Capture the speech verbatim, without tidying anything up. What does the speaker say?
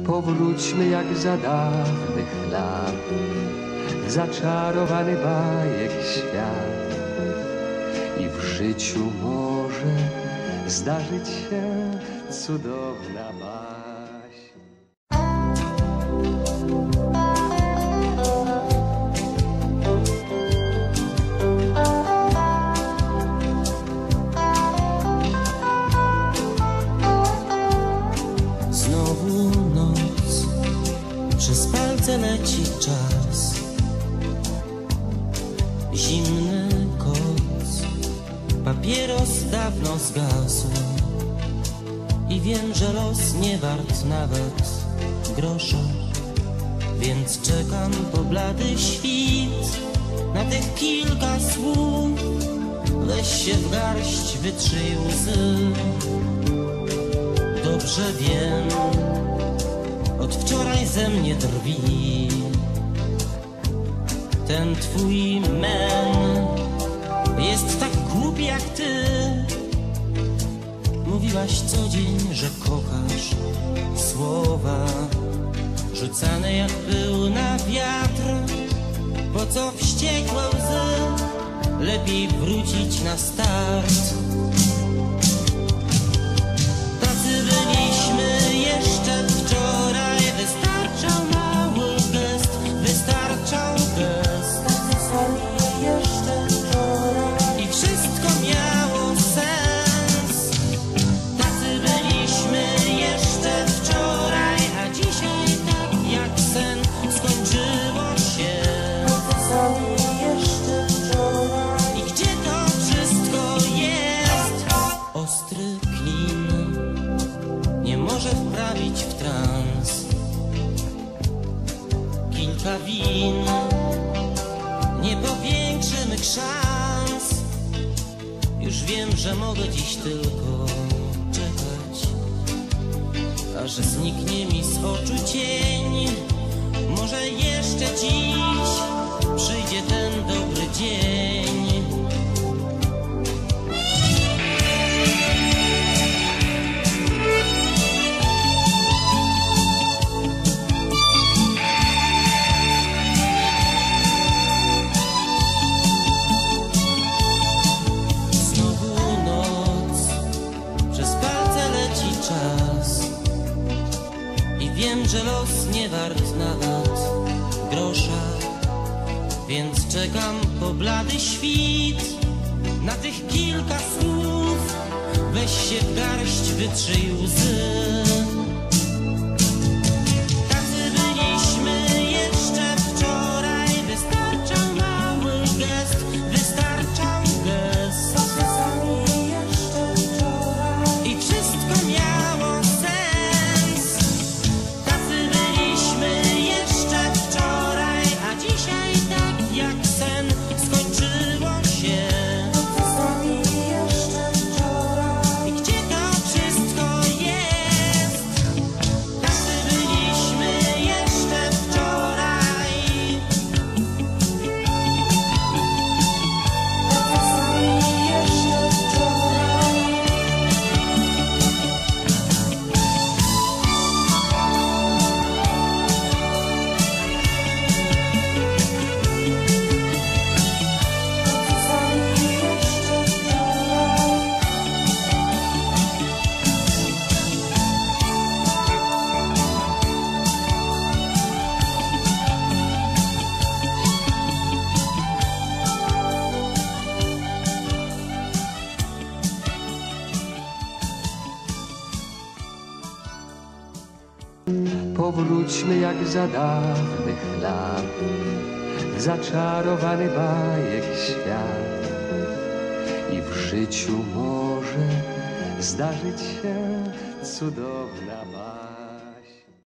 Powróćmy jak za dawnych lat, zaczarowany bajek świat. I w życiu może zdarzyć się cudowna baśń. Znowu noc, przez palce leci czas. Zimny koc, papieros dawno zgasł. I wiem, że los nie wart nawet grosza, więc czekam po blady świt na tych kilka słów. Weź się w garść, wytrzyj łzy. Dobrze wiem, od wczoraj ze mnie drwi ten twój men. Jest tak głupi jak ty. Mówiłaś co dzień, że kochasz. Słowa rzucane jak pył na wiatr. Po co wściekłe łzy? Lepiej wrócić na start. Tacy byliśmy jeszcze wczoraj. Wystarczał mały gest, wystarczał gest. Tacy sami jeszcze wczoraj i wszystko miało sens. Tacy byliśmy jeszcze wczoraj, a dzisiaj tak jak sen skończyło się. Tacy sami jeszcze wczoraj. I gdzie to wszystko jest? Ostry klin nie może wprawić w trans. Kilka win nie powiększy mych szans. Już wiem, że mogę dziś tylko czekać, aż zniknie mi z oczu cień. Może jeszcze dziś przyjdzie ten dobry dzień. Wiem, że los nie wart nawet grosza, więc czekam po blady świt na tych kilka słów. Weź się w garść, wytrzyj łzy. Tacy byliśmy jeszcze wczoraj. Wystarczał mały gest, wystarczał gest. Tacy sami jeszcze wczoraj i wszystko miało sens. Tacy byliśmy jeszcze wczoraj, a dzisiaj tak jak sen skończyło się. Tacy sami jeszcze wczoraj. I gdzie to wszystko jest? Tacy byliśmy jeszcze wczoraj. Tacy sami jeszcze wczoraj. Powróćmy jak za dawnych lat, zaczarowany bajek świat. I w życiu może zdarzyć się cudowna baśń.